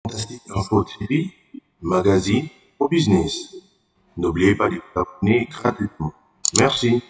Fantastique Info TV, magazine au business. N'oubliez pas de vous abonner gratuitement. Merci.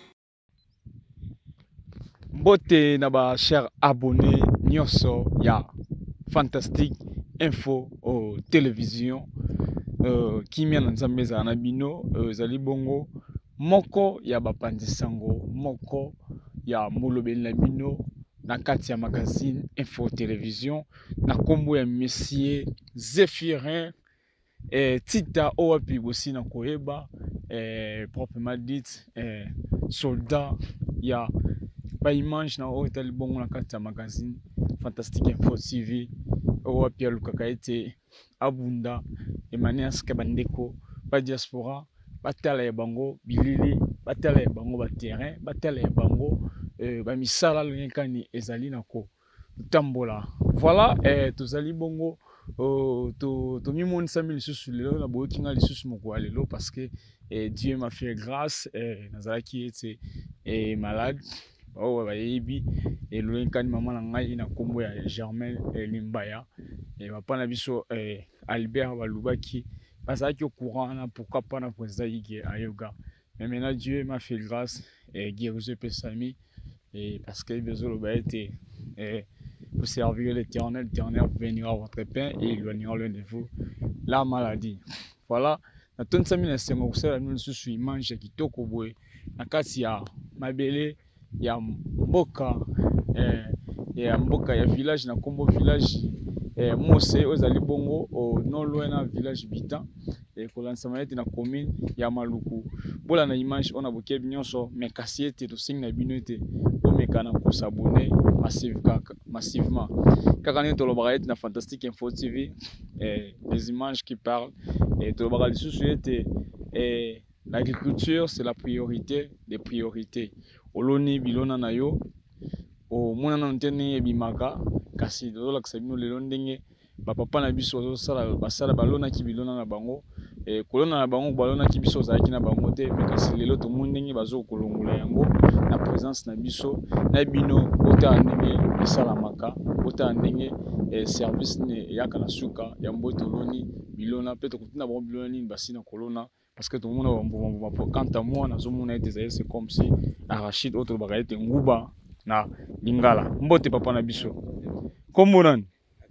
Mbote na ba cher abonné nyonso ya Fantastique Info au télévision kimia na nzambe za na bino zali bongo moko ya bapandisango moko ya molobeli na bino na kati ya magazine Info télévision na kombo ya Monsieur Zéphirin Tita owapi bosi na koyeba proprement dit soldat ya ba image na oyo bongo na kati ya magazine Fantastique Info TV owapi alukaka ete abunda emanias ka bandeko ba diaspora batala ya bango bilili batala ya bango ba terrain batala ya bango ba misala lengekani ezali na ko tambola voilà tozali bongo to mimonisa mi lisusu lelo na boyoki nga lisusu moko ya lelo parce que Dieu m'a fait grâce nazalaki ete malade oyo bayebi elolengekani mama na ngai na nkombo ya Germain Limbaya papa na biso Albert balubaki bazalaki au courant na pourquoi pas na président Ige Ayoga mais maintenant Dieu m'a fait grâce guérison pesami parce que besoin le été vous servir l'Éternel, l'Éternel bénira votre pain et éloignera l'un de vous la maladie. Voilà. Na tonsa mina sengo kusala nulu susu imanje kitoko boye na kati ya mabele ya mboka ya village na kombo village Mose ozali bongo non loin na village Bitan kolansa mayete na commune ya Maluku bola na image on a bokebi nyonso mais kasi ete to sing na bino ete omekana ko s'abonner massivement kaka nini tolobaka ete na Fantastique Info TV les images qui parlent et tolobaka lisusu ete l'agriculture c'est la priorité des priorités oloni bilona na yo omona na ntene ebimaka kasi tozolakisa bino lelo ndenge bapapa na biso basala balonaki bilona na bango kolona na bango balonaki biso ozalaki na bango te me kasi lelo tomoni ndenge bazokolongola yango na présence na biso na bino otala ndenge esalamaka otala ndenge service eyaka na suka ya mbote oloni bilona mpe tokotina bango bilona nini basi na kolona parce que tomona bambuma quant à moi nazomona ete ezali c'est comme si arachide oyo tolobaka ete nguba na lingala mbote papa na biso kombo nani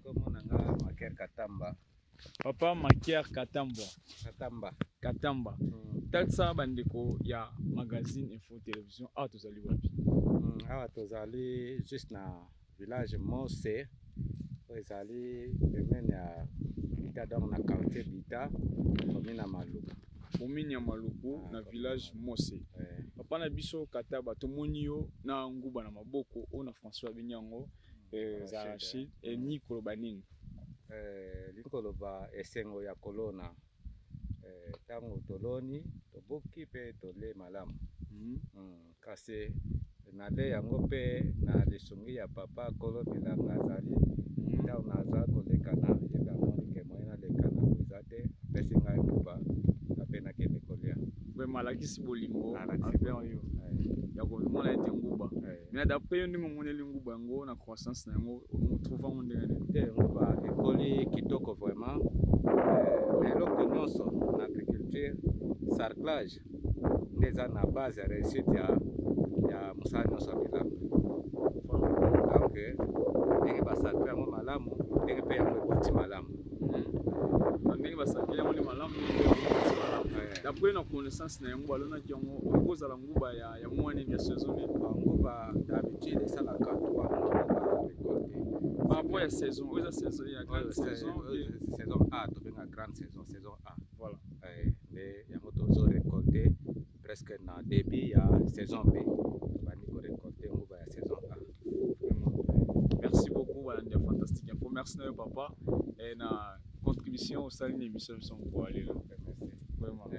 papa Makier Katamba talisa bandeko ya magazine Info télévision awa tozali wapi awa tozali juste na village Mose oyo ezali pembeni ya Bita donc na quartier Bita commune ya Maluku na village Mose papa na biso Kataba tomoni yo na nguba na maboko o na François Benyango Zarachid ni koloba nini likoloba esengo ya kolona tango toloni toboki pe tole malamu kasi nale yango pe na lisungi ya papa kolo bilanga azali ntango naza koleka na yeba monike moye naleka na koza te apesi ngai nguba ape nakende kolia malakisi bolingo envers yo ya komona ete nguba mais d'après yo nde momoneli nguba yango na croissance na yango omotrouva ngo ndenge nini te nguba ekoli kitoko vraiment eloko nyonso na agriculture sarclage nde eza na base ya réussite ya mosala nyonso ya bilanga donc ndenge basarcle yango malamu ndenge mpe yango ekoti malamu ndenge basarcle yango ni malamu d'après na connaissance na yango balonaki yango okozala nguba ya mois nini ya saison nini nguba d'habitude esalaka 3 mois récolté par rapport ya saison oyo eza saison ya grande saison A tobenga grande saison A voilà nde yango tozo récolté presque na début ya saison B tobandi korécolté nguba ya saison A. Merci beaucoup balandi ya Fantastique Info merci na yo papa na contribution osali na émission biso moko alelo vraiment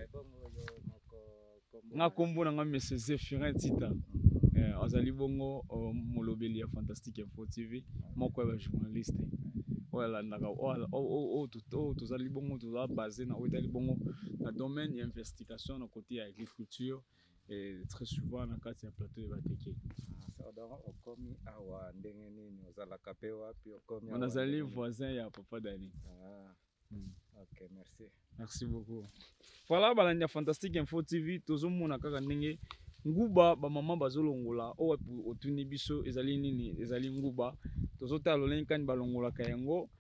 nga kombo na nga Monsieur Zéphirin Tita azali bongo molobeli ya Fantastique Info TV moko ya bajournaliste oyo alandaka oyo tozali bongo toza basé na oyo etali bongo na domaine ya investigation na côté ya agriculture très souvent na kati ya plateau ya bateke donc okomi awa ndenge nini ozalaka pe wapi okomi On a zali voisin ya papa Dani. Ah. Ok, merci. Merci beaucoup. Voilà, balandi Fantastique Info TV, tozomona kaka ndenge nguba ba mama bazolongola o otuni biso ezali nini ezali nguba tozotala lolenge kani balongola kayango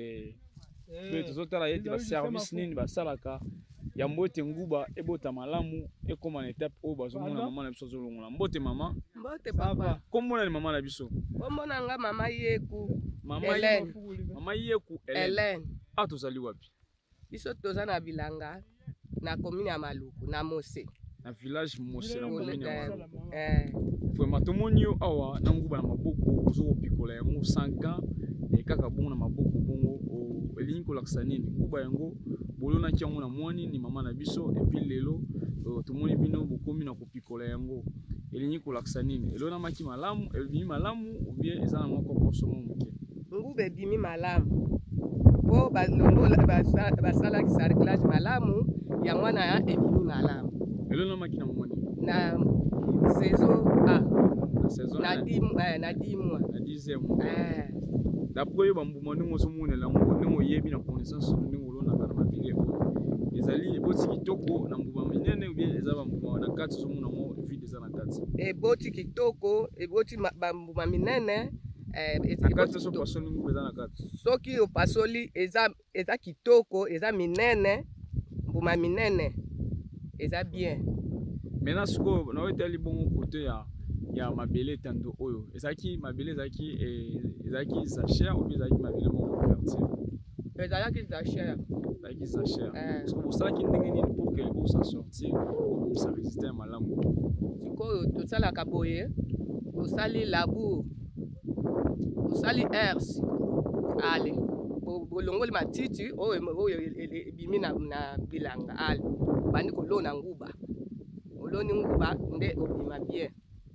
pe tozotala yeti ba service nini basalaka ya mbote nguba ebota malamu ekoma na étape o bazomona mama na biso zolongola mbote mama mbote papa komona ni mama na biso komona nga mama yeku mama yeku Hélène tozali wapi biso toza na bilanga na commune ya Maluku na Mose na village Mose na commune ya Maluku vraiment tomoni yo awa na nguba na maboko ozopikola yango 5 ans kaka bongo na maboko bongo elingi kolakisa nini nguba yango bolonaki yango na mwani ni mama na biso epi lelo tomoni bino bokomi na kopikola yango elingi kolakisa nini elonamaki malamu ebimi malamu ou bien eza na moko kosomo moke nguba ebimi malamu po balongola basalakisa reglage malamu ya mwana ya ebimi malamu elonamaki na mwani na saison A na 10 mois na 10e mois d'après yo bambuma ndenge ozomonela yango ndenge oyebi na connaissance ndenge olonaka na mabele ezali eboti kitoko na mbuma minene ou bien eza bambuma na kati ozomona ngo vide eza na kati eboti kitoko eboti bambuma minene na kati so pasoli nguba eza na kati soki opasoli eza kitoko eza minene mbuma minene eza bien maintenant sikoyo na oyetali bongo kote ya mabele tando oyo ezalaki mabele ezalaki sachet ou bien ezalaki mabele moko couverture ezalaki sachet ezalaki sachet parce que bosalaki ndenge nini pour que osa sortir obimisa résistant ya malamu sikoyo tosalaka boye osali labour osali herse ale bolongoli matiti oyo ebimi na bilanga ale bandi kolona nguba oloni nguba nde obima bien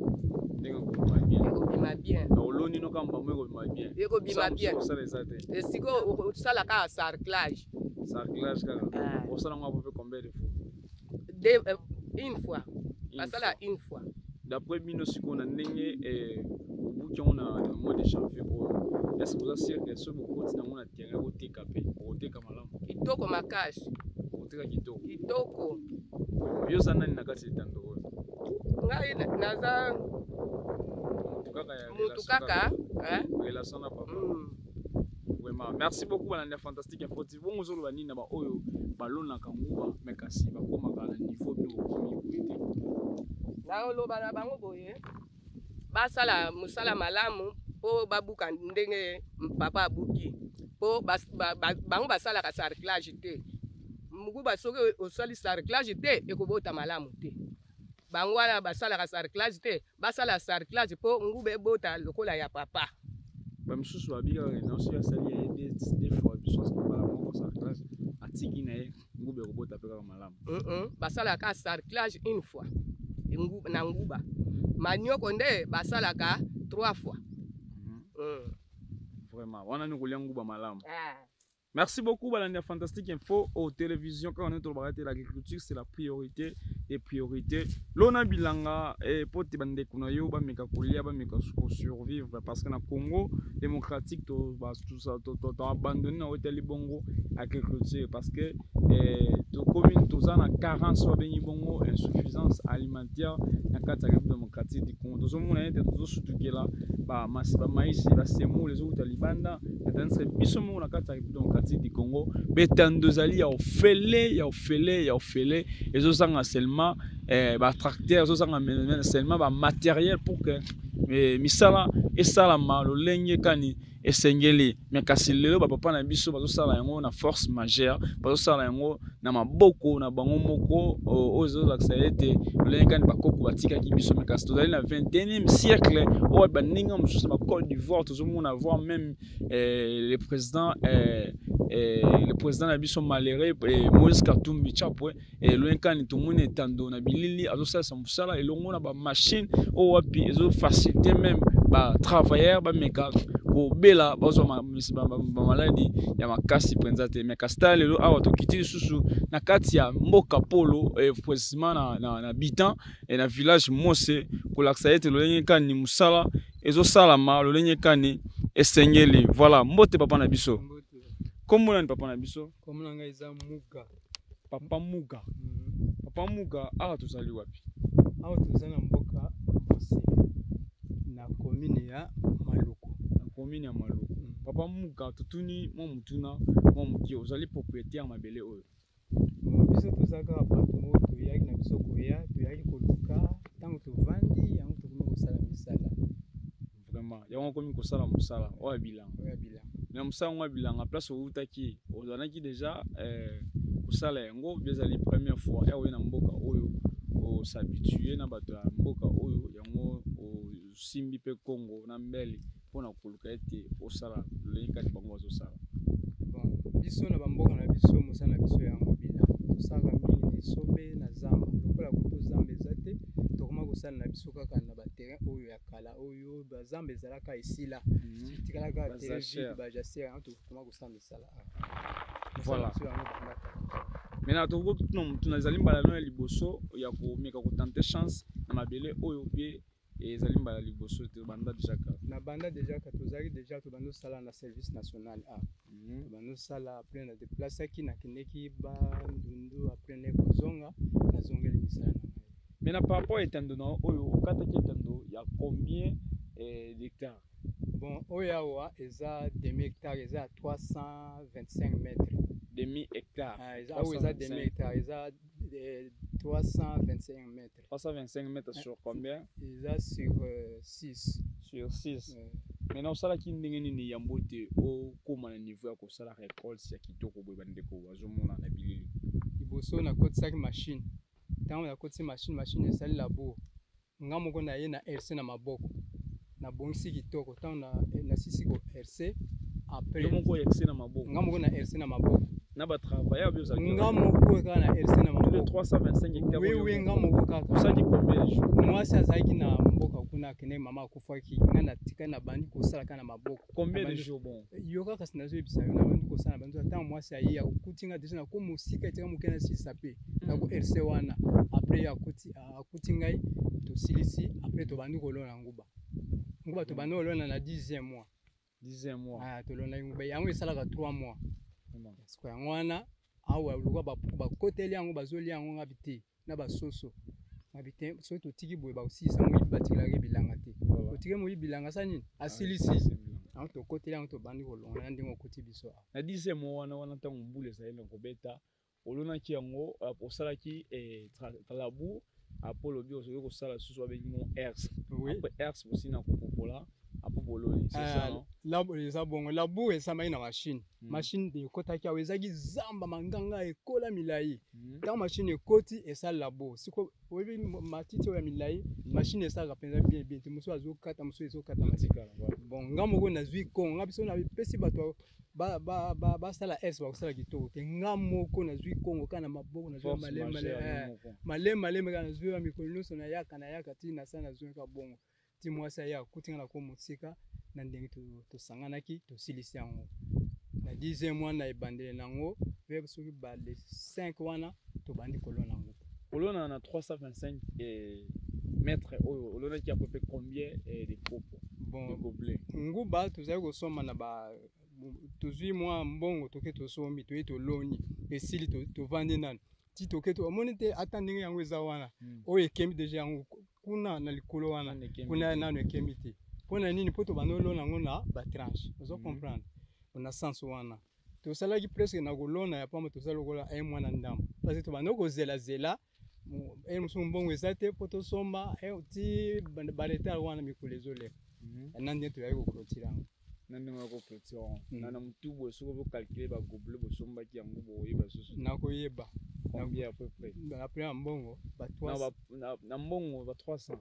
ekobima bien oloni no kamba mo ekobima bien ekobima bien osala eza te siko osalaka sarclage kaka osala ngo apo pe combien de fois une fois basala une fois d'après bino sikoyo na ndenge obuki yango na mois de janvier oyo est ce que oza sûr que soki bokoti nango na terrain okoteka mpe okoteka malamu kitoko makasi okoteka kitoko yo oza nani na kati etando oyo ngai naza mutu kaka relation na papa vraiment merci beaucoup balandi ya Fantastique Info TV bongo ozoloba nini na baoyo balonaka nguba me kasi bakomaka na niveau bino bokomi boye te naoloba na bango boye basala mosala malamu mpo babuka ndenge papa abuki mpo bango basalaka sarclage te nguba soki osali sarclage te ekobota malamu te bango wana basalaka sarclage te basala sarclage mpo nguba ebota lokola ya papa bamisusu babikaka nyonso asali ye des fois biso mbala moko sarclage atiki na ye nguba ekobota mpe kaka malamu basalaka sarclage une fois na nguba manioko nde basalaka 3 fois vraiment wana ni kolia nguba malamu merci beaucoup balandi ya Fantastique Info aux télévisions quand on est tolobaka te l'agriculture c'est la priorité des priorités lona bilanga pote bandeko na yo bameka kolia bameka survivre parce que na Congo démocratique to abandonné na hôtel bongo agriculture parce que to commune toza na carence wa bengi bongo insuffisance alimentaire na kati ya République démocratique du Congo tozomona ete tozosutukela ba maïs ba semoule ezouta libanda etanse biso mo na kati ya République démocratique du Congo betando zali ya ofele ezosanga seulement ba tracteur ezosanga seulement ba matériel pour que misala esalama lolenge kani esengeli mais kasi lelo bapapa na biso bazosala yango na force majeure bazosala yango na maboko na bango moko ozolakisa ete lolenge kani bakoko batikaki biso mais kasi tozali na 21e siècle oyo baninga mosusu na Côte d'Ivoire tozomona voir même le président na biso malheureux Moïse Katumbi Chapwe lolenge kani tomoni etando na bilili azosalisa mosala elongo na ba machine oyo wapi ezofaciliter même ba travailleurs ba meka kobela bazwa mamaladi ya makasi mpenza te. Mais kasita lelo awa tokiti lisusu na kati ya mboka polo précisément na bitan na village mose kolakisa ete lolenge kani musala ezosalama lolenge kani esengeli. Voilà, mbote papa na biso. Komona ni papa na biso? Komona nga eza Muga. Papa Muga. Papa Muga, awa tozali wapi? Awa tozali na mboka Mose na commune ya Maluku. Na commune ya Maluku. Papa Muga, tutuni mwa mutuna mwa mukie ozali propriétaire mabele oyo. Biso tozaka bato moko toyaki na biso koya toyaki koluka ntango tovandi yango tokomi kosala misala. Vraiment, yango komi kosala musala oya bilanga. Mais musala ngwa bilanga place outaki ozanaki déjà kosala yango bezali première fois ya oyo na mboka oyo s'habituer na bato ya mboka oyo yango osimbi pe Congo na mbele mpona koluka ete osala lolenge kati bango bazosala. Bon, biso na bamboka na biso mosala na biso yango bilanga tosala mingi na sobe na zamba lokola koto zamba eza te tokoma kosala na biso kaka na baterrain oyo ya kala oyo bazamba ezalaka esila tikalaka terrain bajasera yango tokoma kosala misala. Voilà. Maintenant tuna ezali mbala no ya liboso ya komeka kotante chance na mabele oyo pe ezali mbala liboso te banda déjà ka na banda déjà ka tozali déjà to bando sala na service national a to bando sala après na déplacer ki na kineki ba ndundu après ne kozonga na zongeli misala na ngai. Maintenant par rapport à etando na oyo okata ki etando ya combien d'hectares? Bon oyawa eza demi hectare eza 325 mètres. Demi hectare. Eza demi hectare eza 325 mètres. 325 mètres sur combien? Eza sur 6. Sur 6. Maintenant osala ki ndenge nini ya mbote o koma na niveau ya kosala récolte ya kitoko boye bandeko bazomona na bilili. Liboso na kotisaki machine. Tango na kotisi machine esali labour. Nga moko na ye na RC na maboko. Na bongisi kitoko tango na sisi ko RC après yo moko RC na maboko. Nga moko na RC na maboko. Na ba travailler bio za nga moko kaka na RC na maboko. Le 325 hectares. Oui, nga moko kaka. Ça dit combien de jours? Moi ça azaki na mboka kuna kene mama akufaki nga na tika na bandi kosala kana maboko. Combien de jours bon? Yo kaka sinazo ebisa yo na bandi kosala bandi tant moi ça yi akutinga déjà na ko musika etika mukena si sapé. Na ko RC wana après akuti ngai to silisi après to bandi kolona nguba. Nguba to bandi kolona na 10e mois. 10e mois. Ah to lona nguba yango esalaka 3 mois. Siko yango wana awa luka bakoteli yango bazoli yango ngabite na basoso ngabite so totiki boye baosisa moyi batikilaki bilanga te otike moyi bilanga sa nini asilisi yango tokoteli yango tobandi kolonga na ndenge okoti biso na 10e mois wana ntango mbula ezali kobeta olonaki yango osalaki labour apo lobi osoki kosala lisusu babengi mo herse après herse aussi na kopopola apo boloni c'est ça non? Labour eza bongo labour esambai na machine machine ekotaki awo ezaki zamba manganga ekola milai ntango machine ekoti esala labour siko oyebi matiti oyo ya milai machine esalaka mpenza bien bien te mosusu azokata mosusu ezokata matika bon nga moko nazwi kongo nga biso napesi bato basala s bakosala kitoko te nga moko nazwi kongo kaka na maboko nazwi malembe kaka nazwi ya mikolo nyonso nayaka ti nasala nazwi kaka bongo ti mwasi aya akuti nga na ko mosika na ndenge tosanganaki tosilisi yango na 10e mois na ebandele nango pe soki ba le 5 wana tobandi kolona yango kolona na 325 mètres oyo olonaki à peu près combien de popo bon nguba tozali kosomba na ba tozwi mwa mbongo toke tosombi toye toloni esili tovandi nano ti toke omoni te ata ndenge yango eza wana oyo ekemi deja yango kuna na likolo wana kuna nano ekemi te mpona nini mpo tobanda olona yango na batranche ozo comprendre na sens wana tosalaki presque na kolona ya pamba tosala lokola mwana ndambo parce tobanda kozelazela mosusu mbongo eza te mpo tosomba ti baretard wana mikolo ezoleka na ndenge toyaki koklotire yango na ndenge koklotire na motu boye soki bocalcule bagobele bosombaki yango boyeba susu nakoyeba combien à peu près après un bongo na mbongo ba 300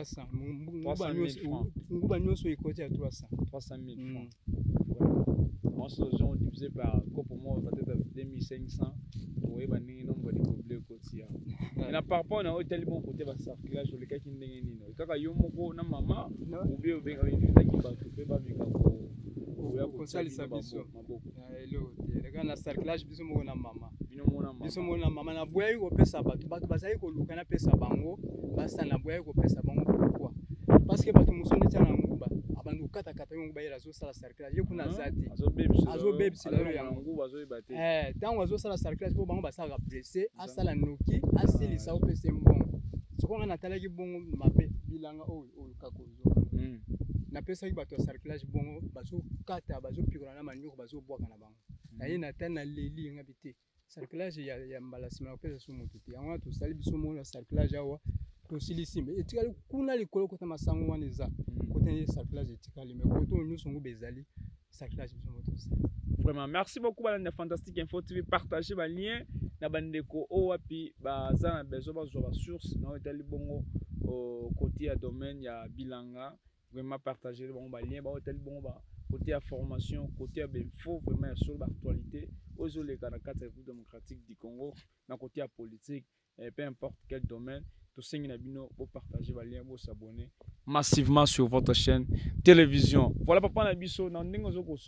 nguba nyonso ekoti ya 300 000 francs. Moi ce gens divisé par pour moi peut-être 2500 oui ba ndenge nombre de gobelet ekoti ya na par rapport na hôtel bon côté ba circulage le kaki ndenge nini kaka yo moko na mama ou bien obenga invitaki bato pe ba meka ko kosalisa biso elo te reka na cerclage biso moko na mama biso moko na mama na boya kopesa bato bazali koluka na pesa bango basa na boya kopesa bango pourquoi parce que bato mosusu neti na nguba abandu kokatakata yo nguba yela azosala cerclage ye kuna aza te azobebisela yo yango ntango azosala cerclage mpo bango basalaka presse asala noki asilisa opesa mbongo sokonga natalaki bongo mabe bilanga oyo kakozwa napesaki bato ya cerclage bongo bazokata bazopikola na manioko bazobwaka na bango naye natali na leli yengabi te cerclage ya mbala nsima na kopesa so moto te yango wana tosali biso moko na cerclage awa tosilisi me etikali kuna likolo kota masango wana eza kota ye cerclage etikali me koto oyo nyonso ngo bezali cerclage biso moko tosali. Vraiment, merci beaucoup balanda Fantastique Info TV, partager ba lien na bandeko o wapi baza na besoin bazwa ba source na hôtel bongo au côté ya domaine ya Bilanga, vraiment partager bon ba lien ba hôtel bongo ba côté ya formation, côté ya info vraiment sur l'actualité aux les dans la République démocratique du Congo, na côté ya politique et peu importe quel domaine, tout ça na bino pour partager ba lien pour s'abonner massivement sur votre chaîne télévision. Voilà papa na biso na ndenge zo ko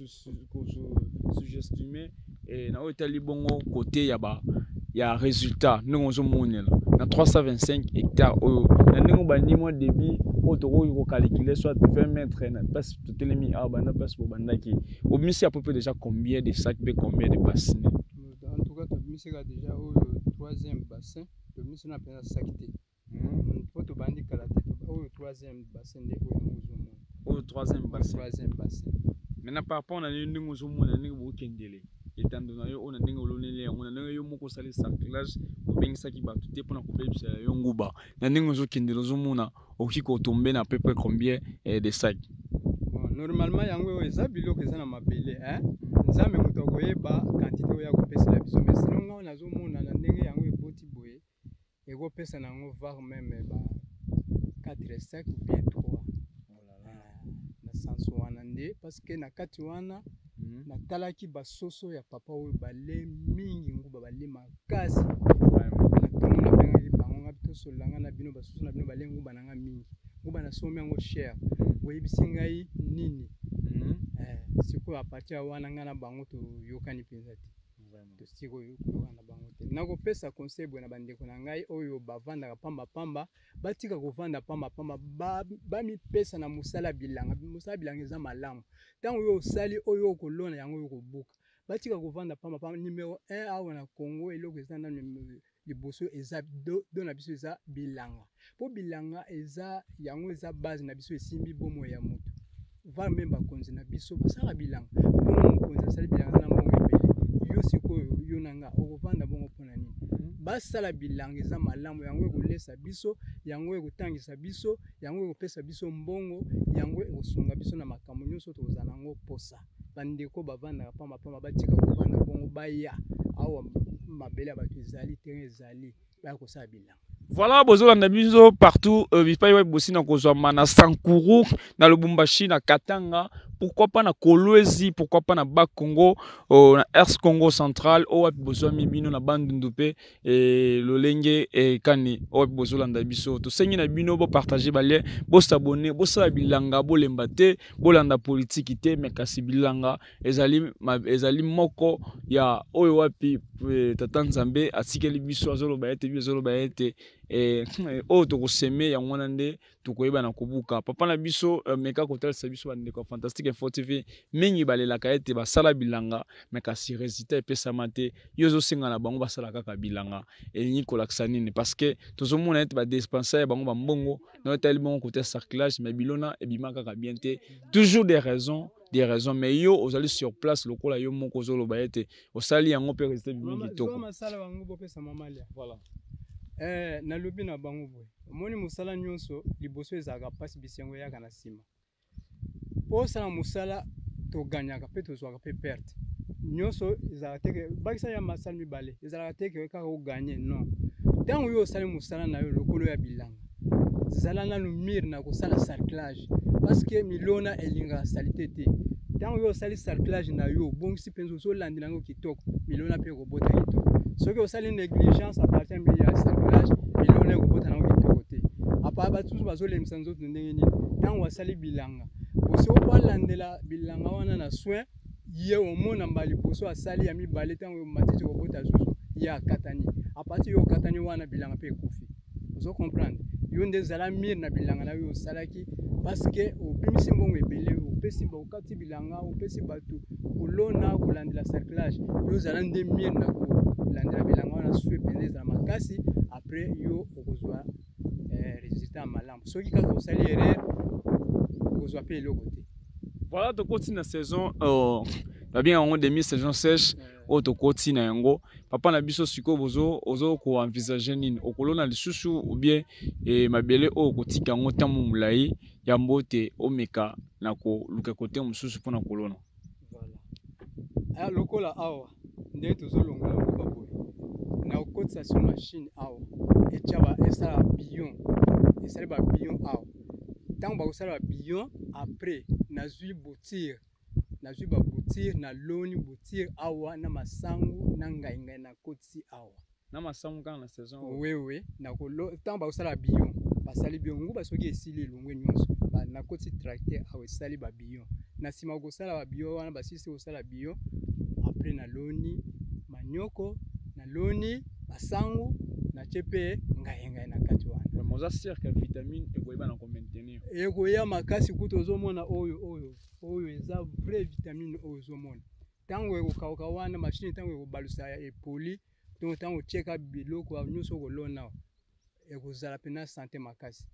suggestionner et na hôtel bongo côté ya résultat nous zo monela na 325 hectares oyo na ndenge ba ni mo débit otoko ko calculer soit 20 mètres na passe tout elemi a bana passe pour bandaki au misi à peu près déjà combien de sacs be combien de bassins en tout cas to misi ga déjà au troisième bassin to misi na pena sakité to bandi kala te au troisième bassin de au troisième bassin maintenant par rapport na ndenge zo mona ndenge bo kendele étant donné on a ndenge olonele on a ndenge yo moko sali cerclage obengisaki bato te mpona kobebisa yo nguba na ndenge ozokendela ozomona okoki kotombe na peu près combien de sacs normalement yango oyo eza biloko eza na mabele nzambe moto akoyeba quantité oyo akopesela biso mais sinon nga nazomona na ndenge yango eboti boye ekopesa na yango var même ba 4 sacs ou bien 3 na sens wana nde parce que na kati wana natalaki basoso ya papa oyo bale mingi nguba bale makasi natomona bengaki bango nga tosolanga na bino basoso na bino bale nguba nanga mingi nguba nasomi yango cher boyebisi ngai nini sikoyo apartir wana nga na bango toyokani mpenza te tosiki koyokana na bango te nakopesa conseil boye na bandeko na ngai oyo bavandaka pambapamba batika kovanda pambapamba bamipesa na mosala bilanga eza malamu ntango oyo osali oyo okolona yango oyo kobuka batika kovanda pambapamba numéro 1 awa na Congo eloko eza na liboso eza do na biso eza bilanga po bilanga eza yango eza base na biso esimbi bomo ya moto va même bakonzi na biso basala bilanga bongo mokonzi asali bilanga na mbongo ebele yo sikoyo yo nanga okovanda bongo mpona nini basala bilanga eza malamu yango ekolesa biso yango ekotangisa biso yango ekopesa biso mbongo yango ekosunga biso na makambo nyonso tokozala nango posa bandeko bavandaka pambapamba batika kovanda bongo baya awa mabele ya bato ezali terrain ezali baya kosala bilanga. Voilà, bozolanda biso partout bipai wa bosi na kozwa na Sankuru na Lubumbashi na Katanga, pourquoi pas na Kolwezi, pourquoi pas na Bas Congo, na Ers Congo central, o wapi bozwa mibino na Bandundu pe et Lolenge et Kani, o wapi bozolanda biso to sengi na bino bo partager balé, bo s'abonner, bo sala bilanga, bo lembate, bo landa politique te mais kasi bilanga ezali moko ya oyo wapi tata Nzambe atikeli biso azolo bayete o to koseme ya ngwana nde to koyeba na kobuka papa na biso meka kotalisa biso bandeko Fantastique Info TV mingi balelaka ete basala bilanga meka si résultat epesama te yozo senga na bango basala kaka bilanga elingi kolakisa nini parce que tozomona ete ba dispensaire bango bambongo na hôtel bongo côté cerclage mais bilona ebima kaka bien te toujours des raisons mais yo ozali sur place lokola yo moko zoloba ete osali yango pe résultat mingi kitoko masala bango bopesa mamalia voilà na lobi na bango boye omoni mosala nyonso liboso ezalaka mpasi bisengo yaka na nsima po osala mosala toganyaka mpe tozwaka mpe perte nyonso ezalaka teke bakisa ya masala mibale ezalaka teke kaka oganye non ntango yo osali mosala na yo lokolo ya bilanga zala nanu mire na kosala cerclage parce que milona elingaka salite te ntango yo osali cerclage na yo bongisi mpenza ozolandela yango kitoko milona mpe ekobota kitoko soki osali négligence à partir ya cerclage milona ekobota nango kitoko te apa batusu bazolemisa nzoto ndenge nini ntango wasali bilanga Boso balandela bilanga wana na soin ye omona mbali boso asali ya mibale tango matiti kobota susu ya katani a partir yo katani wana bilanga pe kufi ozo comprendre yo nde zala mire na bilanga na yo salaki parce que obimisi mbongo ebele opesi ba okati bilanga opesi batu kolona kolandela cerclage yo zala nde mire na kolandela bilanga wana susu epende za makasi après yo okozwa résultat malamu soki kaka osali erreur okozwa pe eloko te. Voilà, tu continues la saison. Bien en demi-saison sèche, tu continues yango. Papa na biso siko bozo ozo ko envisager nini okolona lisusu ou bien mabele o kotika yango tamu mulai ya mbote omeka na ko luka kote mususu pona kolona. Voilà. Ah lokola awa nde tozolongola ngo baboy. Na okotisa sur machine awa echaba esa billion. Esa ba billion awa. Tant ba osala billion après nazui boutir nazui ba boutir na loni boutir awa na masangu na ngai na kotsi awa na masangu kana na saison oui na ko tant ba osala billion basali billion ngu basoki esili longwe nyonso ba na kotsi tracteur awa esali ba billion na sima ko sala ba billion wana basisi osala billion après na loni manyoko na loni masangu na chepe ngai na kati wana moza cirque vitamine ekoyeba na ko maintenir ekoya makasi kuto ozomona oyo eza vraie vitamine oyo ozomona tango ekokauka wana machine tango ekobalusa epoli donc tango otieka biloko nyonso kolona ekozala pena santé makasi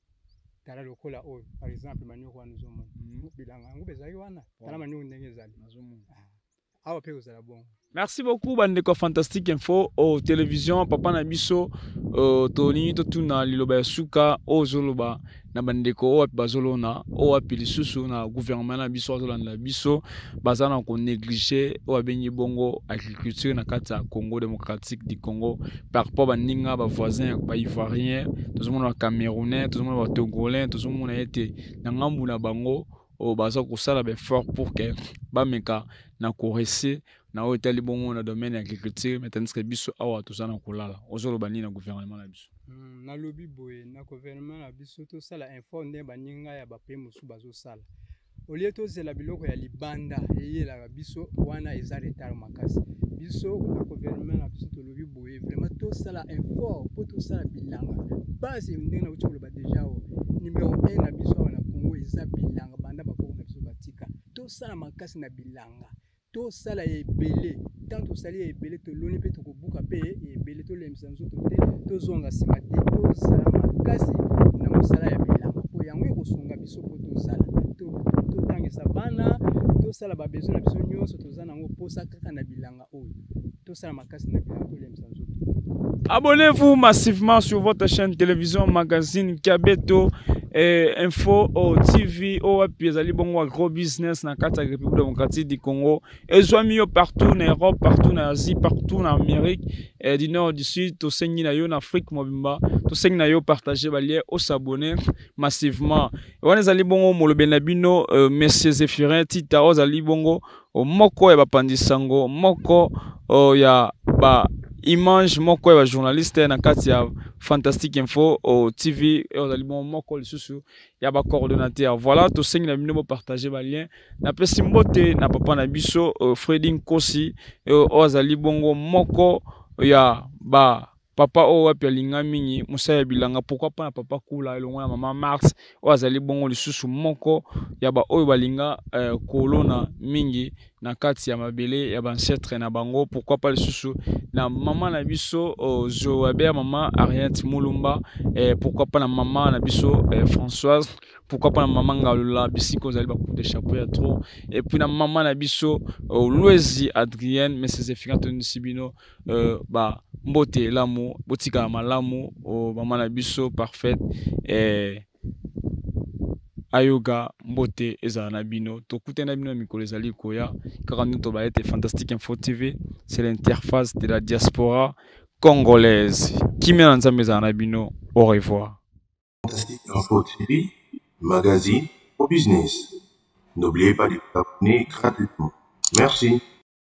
tala lokola oyo par exemple manioko wana ozomona bilanga yango bezalaki wana tala manioko ndenge ezali nazomona awa pe kozala bon. Merci beaucoup bandeko Fantastique Info au télévision papa na biso toni to tuna liloba ya suka ozoloba na bandeko o bazolona o apili susu na gouvernement na biso azolanda biso bazana ko négliger o abenyi bongo agriculture na kati ya Congo démocratique du Congo par rapport baninga ba voisins ba ivoiriens tozomona ba camerounais tozomona ba togolais tozomona ete na ngambu na bango o baza ko sala be fort pour que ba meka na korese na hôtel bongo na domaine agriculture maintenant que biso awa tozana kolala ozoloba nini na gouvernement na biso na lobi boye na gouvernement na biso to sala info nde baninga ya bape musu bazo sala olie to zela biloko ya libanda eyela biso wana eza retard makasi biso na gouvernement na biso to lobi boye vraiment to sala info po to sala bilanga base ndenge na utolo ba déjà numéro 1 na biso wana Congo eza bilanga banda bakoko na biso batika to sala makasi na bilanga to sala ebele tant to sali ebele to loni pe to kobuka pe ebele to lemisa nzoto te to zonga sima te to sala makasi na mosala ya bilanga po yango ekosonga biso po to sala to tangisa bana to sala ba besoin na biso nyonso to zana ngo posa kaka na bilanga oyo to sala makasi na bilanga to lemisa nzoto. Abonnez-vous massivement sur votre chaîne télévision magazine Kabeto Info au TV au Piazali Bongo gros business na kata République démocratique du Congo et zoami partout en Europe, partout en Asie, partout en Amérique du Nord du Sud, to sengi na yo en Afrique mobimba, to sengi na yo partager balier au s'abonner massivement. Wana zali bongo molobena bino Monsieur Zéphirin Tita ozali bongo moko ya bapandisango moko ya ba image moko ya journaliste na kati ya Fantastique Info au TV et aux aliments moko lisusu ya ba coordonnateur. Voilà to sengi na bino partager ba lien na pesi mbote na papa na biso Fredin Kosi aux ali bongo moko ya ba papa o wapi alinga mingi musaya bilanga pourquoi pas na papa kula elongo na mama Max o azali bongo lisusu moko ya ba oyo balinga kolona mingi na kati ya mabele ya bancetre na bango pourquoi pas lisusu na mama na biso Joabe mama Ariette Mulumba pourquoi pas na mama na biso Françoise pourquoi pas na mama Ngalula bisiko zali ba coup de chapeau ya trop et puis na mama na biso Louezi Adrienne mais ses efficaces Sibino ba mbote lamu botika malamu o mama na biso parfaite ayoga mbote eza na bino tokute na bino mikolo ezali koya kaka nous ba être Fantastique Info TV c'est l'interface de la diaspora congolaise qui mena nzambe eza na bino au revoir. Fantastique Info TV magazine au business, n'oubliez pas de vous abonner gratuitement. Merci.